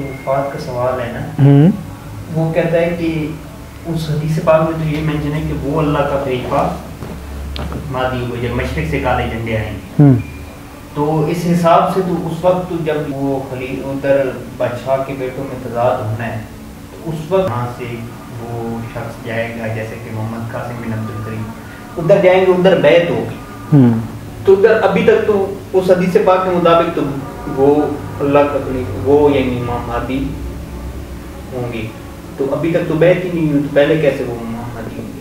وفات کا سوال ہے نا، وہ کہتا ہے کہ اس حدیث پاک میں تو یہ مینشن ہے کہ وہ اللہ کا خلیفہ مہدی وہ جب مشرق سے کالے جھنڈے آئیں گے، تو اس حساب سے تو اس وقت جب وہ ادھر بادشاہ کے بیٹوں میں تضاد ہونا ہے تو اس وقت وہاں سے وہ شخص جائے گا، جیسے کہ محمد قاسم بن عبد الکریم ادھر جائیں گے، ادھر بیعت ہوگی، تو ادھر ابھی تک تو اس حدیث پاک کے مطابق تو وہ اللہ کا خلیفہ وہ یعنی امام مہدی ہوں گے، تو ابھی تک تو بیعت ہی نہیں ہوئی، تو پہلے کیسے وہ امام مہدی ہوں گے؟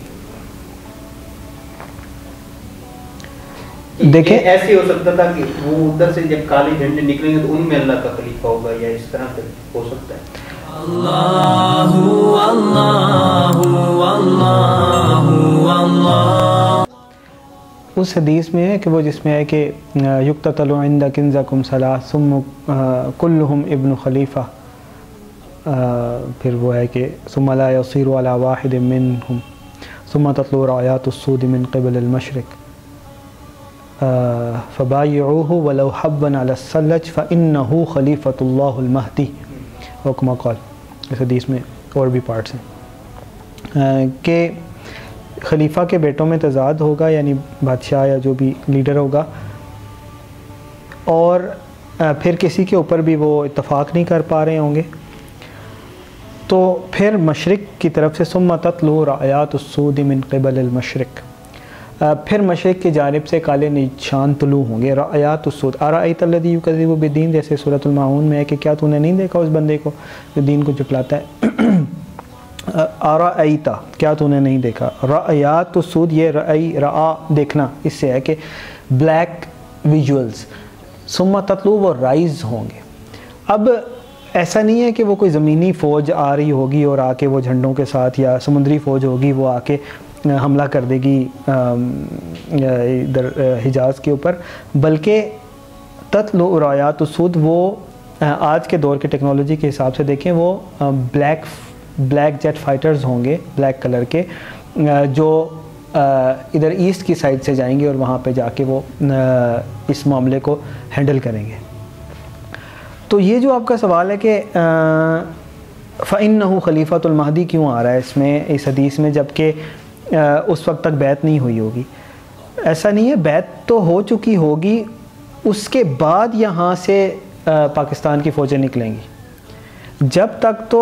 دیکھیں ایسے ہو سکتا تھا کہ وہ ادھر سے جب کالے جھنڈے نکلیں گے تو ان میں اللہ کا خلیفہ ہوگا، یا اس طرح سے ہو سکتا ہے؟ اللہ اللہ اللہ اللہ اس حدیث میں ہے کہ وہ جس میں ہے کہ یقتتل عند کنزکم ثلاث ثم کلہم ابن خلیفہ، پھر وہ ہے کہ ثم لا یصیر علی واحد منہم ثم تطلع رایات السود من قبل المشرق فبایعوہ ولو حبا علی الثلج فانہ خلیفۃ اللہ المہدی، او کما قال۔ اس حدیث میں اور بھی پارٹس ہیں کہ خلیفہ کے بیٹوں میں تضاد ہوگا، یعنی بادشاہ یا جو بھی لیڈر ہوگا، اور پھر کسی کے اوپر بھی وہ اتفاق نہیں کر پا رہے ہوں گے، تو پھر مشرق کی طرف سے ثم تطلع رایات السود من قبل المشرق، پھر مشرق کی جانب سے کالے نشان طلوع ہوں گے۔ رایات السود ارأیت الذی یکذب بالدین، جیسے سورۃ الماعون میں ہے کہ کیا تو نے نہیں دیکھا اس بندے کو جو دین کو جھٹلاتا ہے، ارأیت کیا تو نے نہیں دیکھا، رایات السود یہ رآ دیکھنا، اس سے ہے کہ بلیک ویژولز، ثم تطلع وہ رائز ہوں گے۔ اب ایسا نہیں ہے کہ وہ کوئی زمینی فوج آ رہی ہوگی اور آ کے وہ جھنڈوں کے ساتھ، یا سمندری فوج ہوگی وہ آ کے حملہ کر دے گی ادھر حجاز کے اوپر، بلکہ تطلع رایات السود وہ آج کے دور کے ٹیکنالوجی کے حساب سے دیکھیں وہ بلیک جیٹ فائٹرز ہوں گے، بلیک کلر کے، جو ادھر ایسٹ کی سائڈ سے جائیں گے اور وہاں پہ جا کے وہ اس معاملے کو ہینڈل کریں گے۔ تو یہ جو آپ کا سوال ہے کہ فَإِنَّهُ خلیفۃ المہدی کیوں آ رہا ہے اس میں، اس حدیث میں، جبکہ اس وقت تک بیعت نہیں ہوئی ہوگی؟ ایسا نہیں ہے، بیعت تو ہو چکی ہوگی، اس کے بعد یہاں سے پاکستان کی فوجیں نکلیں گی۔ جب تک تو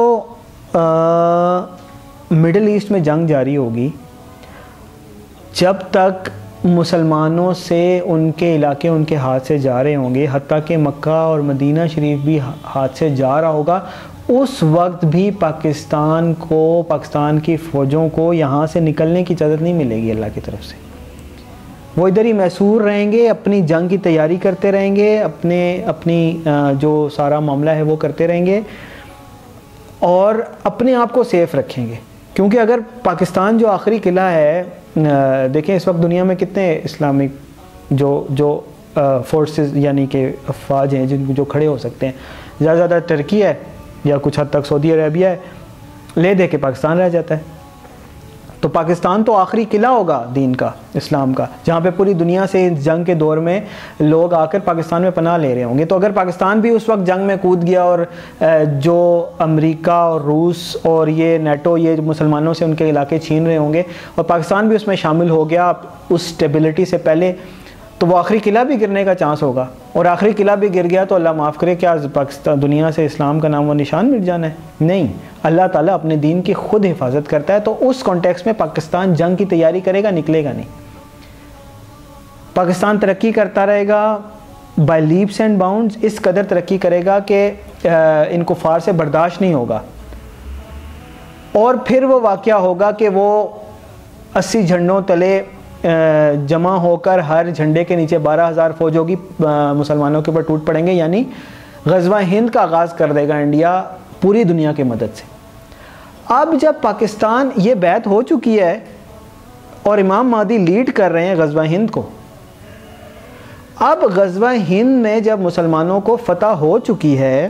مڈل ایسٹ میں جنگ جاری ہوگی، جب تک مسلمانوں سے ان کے علاقے ان کے ہاتھ سے جا رہے ہوں گے، حتیٰ کہ مکہ اور مدینہ شریف بھی ہاتھ سے جا رہا ہوگا، اس وقت بھی پاکستان کی فوجوں کو یہاں سے نکلنے کی اجازت نہیں ملے گی اللہ کی طرف سے۔ وہ ادھر ہی محصور رہیں گے، اپنی جنگ کی تیاری کرتے رہیں گے، اپنی جو سارا معاملہ ہے وہ کرتے رہیں گے، اور اپنے آپ کو سیف رکھیں گے۔ کیونکہ اگر پاکستان جو آخری قلعہ ہے، دیکھیں اس وقت دنیا میں کتنے اسلامک جو فورسز یعنی کہ افواج ہیں جو کھڑے ہو سکتے ہیں، زیادہ زیادہ ٹرکی ہے یا کچھ حد تک سعودی عربیہ ہے، لے دے کے پاکستان رہ جاتا ہے۔ تو پاکستان تو آخری قلعہ ہوگا دین کا، اسلام کا، جہاں پہ پوری دنیا سے اس جنگ کے دور میں لوگ آ کر پاکستان میں پناہ لے رہے ہوں گے۔ تو اگر پاکستان بھی اس وقت جنگ میں کود گیا اور جو امریکہ اور روس اور یہ نیٹو یہ مسلمانوں سے ان کے علاقے چھین رہے ہوں گے اور پاکستان بھی اس میں شامل ہو گیا اس سٹیبلٹی سے پہلے، تو وہ آخری قلعہ بھی گرنے کا چانس ہوگا، اور آخری قلعہ بھی گر گیا تو اللہ معاف کرے کیا پاکستان دنیا سے اسلام کا نام و نشان مٹ جانا ہے؟ نہیں، اللہ تعالیٰ اپنے دین کی خود حفاظت کرتا ہے۔ تو اس کانٹیکس میں پاکستان جنگ کی تیاری کرے گا، نکلے گا نہیں۔ پاکستان ترقی کرتا رہے گا بائی لیپس اینڈ باؤنڈز، اس قدر ترقی کرے گا کہ ان کفار سے برداشت نہیں ہوگا، اور پھر وہ واقعہ ہوگا کہ وہ 80 جھنڈوں تلے جمع ہو کر ہر جھنڈے کے نیچے 12,000 فوج ہوگی، مسلمانوں کے اوپر ٹوٹ پڑیں گے، یعنی غزوہ ہند کا آغاز کر دے گا انڈیا پوری دنیا کی مدد سے۔ اب جب پاکستان یہ بیعت ہو چکی ہے اور امام مہدی لیڈ کر رہے ہیں غزوہ ہند کو، اب غزوہ ہند میں جب مسلمانوں کو فتح ہو چکی ہے،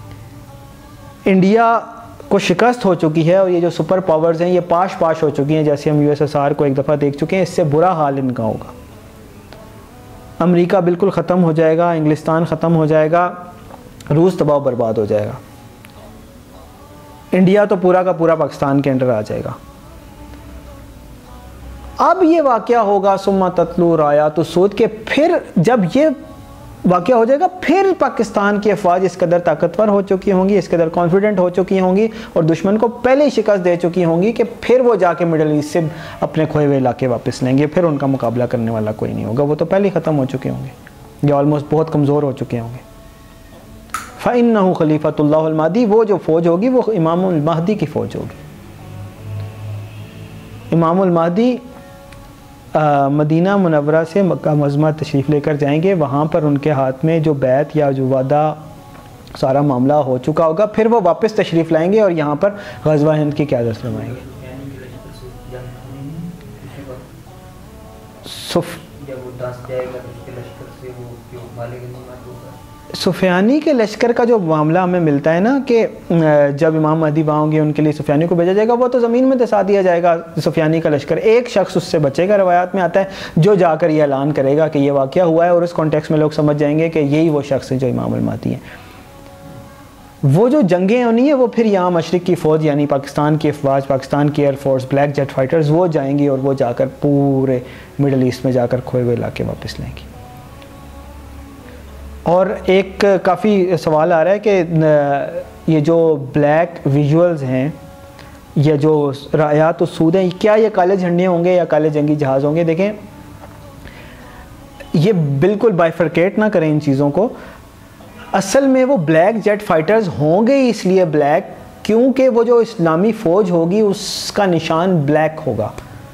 انڈیا کو شکست ہو چکی ہے، اور یہ جو سپر پاورز ہیں یہ پاش ہو چکی ہیں، جیسے ہم USSR کو ایک دفعہ دیکھ چکے ہیں، اس سے برا حال ان کا ہوگا۔ امریکہ بالکل ختم ہو جائے گا، انگلستان ختم ہو جائے گا، روس تباہ و برباد ہو جائے گا۔ انڈیا تو پورا کا پورا پاکستان کے انڈر آ جائے گا۔ اب یہ واقعہ ہوگا ثم تتلو رایات السود کے پھر جب یہ واقعہ ہو جائے گا پھر پاکستان کی افواج اس قدر طاقتور ہو چکی ہوں گی، اس قدر کانفیڈنٹ ہو چکی ہوں گی اور دشمن کو پہلے ہی شکست دے چکی ہوں گی کہ پھر وہ جا کے مڈل ایسٹ سے اپنے کھوئے ہوئے علاقے واپس لیں گے، پھر ان کا مقابلہ کرنے والا کوئی نہیں ہوگا، وہ تو پہلے ہی ختم ہو چکے ہوں گے یا آلموسٹ بہت کمزور ہو چکے ہوں گے۔ فَإِنَّهُ خلیفۃ اللہ المہدی، وہ جو فوج ہوگی وہ امام المہدی کی فوج ہوگی۔ امام المہدی مدینہ منورہ سے مکہ معظمہ تشریف لے کر جائیں گے، وہاں پر ان کے ہاتھ میں جو بیعت یا جو وعدہ سارا معاملہ ہو چکا ہوگا، پھر وہ واپس تشریف لائیں گے اور یہاں پر غزوہ ہند کی قیادت فرمائیں گے۔ سفیانی کے لشکر کا جو معاملہ ہمیں ملتا ہے نا کہ جب امام مہدی وہاں ہوں گے ان کے لیے سفیانی کو بھیجا جائے گا، وہ تو زمین میں دسا دیا جائے گا سفیانی کا لشکر، ایک شخص اس سے بچے گا، روایات میں آتا ہے، جو جا کر یہ اعلان کرے گا کہ یہ واقعہ ہوا ہے، اور اس کانٹیکس میں لوگ سمجھ جائیں گے کہ یہی وہ شخص ہے جو امام المہدی ہیں۔ وہ جو جنگیں ہونی ہیں وہ پھر یہاں مشرق کی فوج یعنی پاکستان کی افواج، پاکستان کی air force, black jet fighters, وہ جائیں گی اور وہ جا کر پورے مڈل ایسٹ میں جا کر کھوئے ہوئے علاقے واپس لیں گے۔ اور ایک کافی سوال آ رہا ہے کہ یہ جو بلیک ویژولز ہیں یا جو رایات السود ہیں، کیا یہ کالے جھنڈے ہوں گے یا کالے جنگی جہاز ہوں گے؟ دیکھیں یہ بالکل بائفرکیٹ نہ کریں ان چیزوں کو، اصل میں وہ بلیک جیٹ فائٹرز ہوں گے اس لیے بلیک کیونکہ وہ جو اسلامی فوج ہوگی اس کا نشان بلیک ہوگا،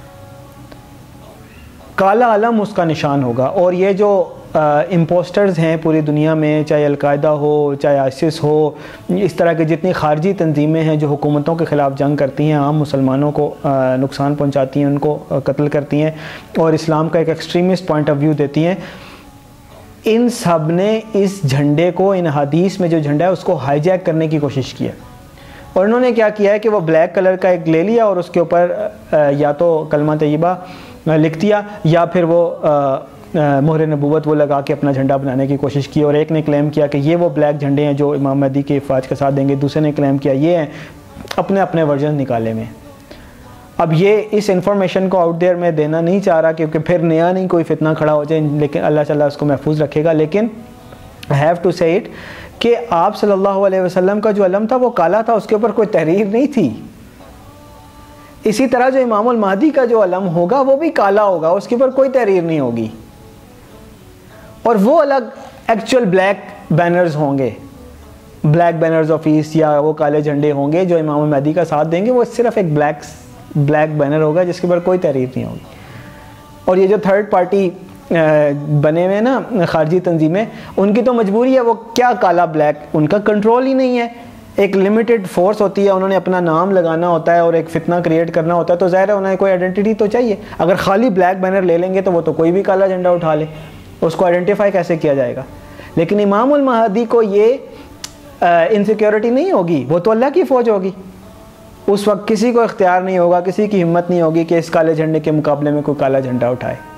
کالا علم اس کا نشان ہوگا۔ اور یہ جو امپوسٹرز ہیں پوری دنیا میں، چاہے القاعدہ ہو چاہے آئسس ہو، اس طرح کے جتنی خارجی تنظیمیں ہیں جو حکومتوں کے خلاف جنگ کرتی ہیں، عام مسلمانوں کو نقصان پہنچاتی ہیں، ان کو قتل کرتی ہیں اور اسلام کا ایک ایکسٹریمسٹ پوائنٹ آف ویو دیتی ہیں، ان سب نے اس جھنڈے کو، ان حدیث میں جو جھنڈا ہے اس کو ہائی جیک کرنے کی کوشش کی ہے۔ اور انہوں نے کیا کیا ہے کہ وہ بلیک کلر کا ایک لے لیا اور اس کے اوپر یا تو کلمہ طیبہ لکھ دیا یا پھر وہ مہر نبوت وہ لگا کے اپنا جھنڈا بنانے کی کوشش کی، اور ایک نے کلیم کیا کہ یہ وہ بلیک جھنڈے ہیں جو امام مہدی کے افواج کے ساتھ دیں گے، دوسرے نے کلیم کیا یہ ہیں، اپنے اپنے ورژن نکالے میں۔ اب یہ اس انفارمیشن کو آؤٹ دیئر میں دینا نہیں چاہ رہا کیونکہ پھر نیا نہیں کوئی فتنہ کھڑا ہو جائے، لیکن اللہ تعالیٰ اس کو محفوظ رکھے گا، لیکن I have to say it کہ آپ صلی اللہ علیہ وسلم کا جو علم تھا وہ کالا تھا، اس کے اوپر کوئی تحریر نہیں تھی۔ اسی طرح جو امام المہدی کا جو علم ہوگا وہ بھی کالا ہوگا، اس کے اوپر کوئی تحریر نہیں ہوگی، اور وہ الگ ایکچوئل بلیک بینرز ہوں گے، بلیک بینرز آف ایسٹ، یا وہ کالے جھنڈے ہوں گے جو امام المہدی کا ساتھ دیں گے، وہ صرف ایک بلیک بینر ہوگا جس کے اوپر کوئی تحریر نہیں ہوگی۔ اور یہ جو تھرڈ پارٹی بنے ہوئے ہیں نا خارجی تنظیمیں، ان کی تو مجبوری ہے، وہ کیا کالا بلیک، ان کا کنٹرول ہی نہیں ہے، ایک لمیٹڈ فورس ہوتی ہے، انہوں نے اپنا نام لگانا ہوتا ہے اور ایک فتنہ کریٹ کرنا ہوتا ہے، تو ظاہر ہے انہیں کوئی آئیڈینٹی تو چاہیے۔ اگر خالی بلیک بینر لے لیں گے تو وہ تو کوئی بھی کالا جھنڈا اٹھا لے، اس کو آئیڈینٹیفائی کیسے کیا جائے گا؟ لیکن امام المہدی کو یہ انسیکیورٹی نہیں ہوگی، وہ تو اللہ کی فوج ہوگی، اس وقت کسی کو اختیار نہیں ہوگا، کسی کی ہمت نہیں ہوگی کہ اس کالے جھنڈے کے مقابلے میں کوئی کالا جھنڈا اٹھائے۔